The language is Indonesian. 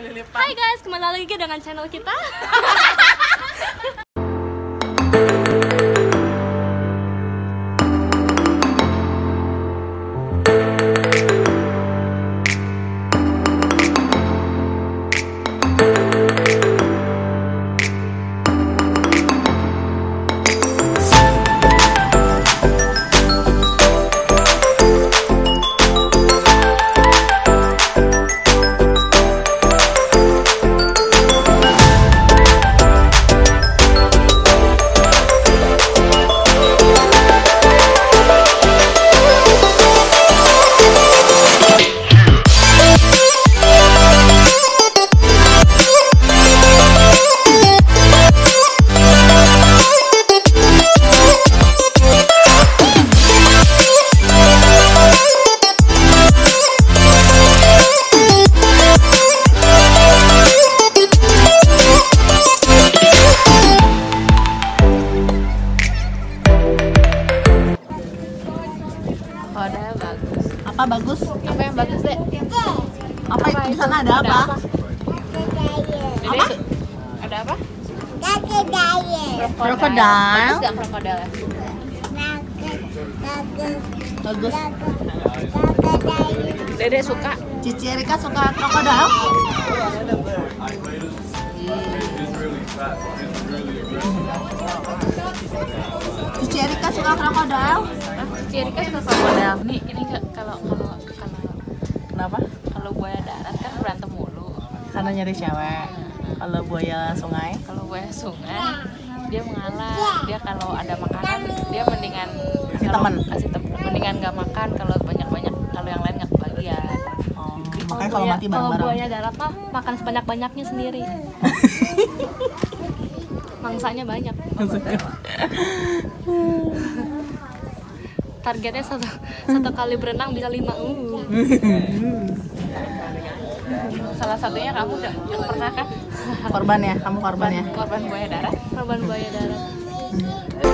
Hai guys, kembali lagi dengan channel kita. Krokodil bagus. Apa bagus? Apa yang bagus, Dek? Apa di sana ada apa? Dede, ada apa? Krokodil. Bagus gak krokodil ya? Bagus. Dede suka. Cici Erika suka krokodil? Cici Erika suka krokodil? Cici Erika suka krokodil. Ini kalau Kenapa? kalau buaya darat kan berantem mulu. Karena nyari cewek. Kalau buaya sungai? Kalau buaya sungai dia mengalah. Dia kalau ada makanan dia mendingan Kasih teman. Mendingan nggak makan kalau banyak-banyak, kalau yang lain nggak kebagian. Oh, makanya kalau mati Kalau bareng-bareng. buaya darat mah makan sebanyak-banyaknya sendiri. Mangsanya banyak. Targetnya satu kali berenang bisa 5. Salah satunya kamu udah pernah kan? Korban ya, kamu korban ya. Korban buaya darat. Korban buaya darat.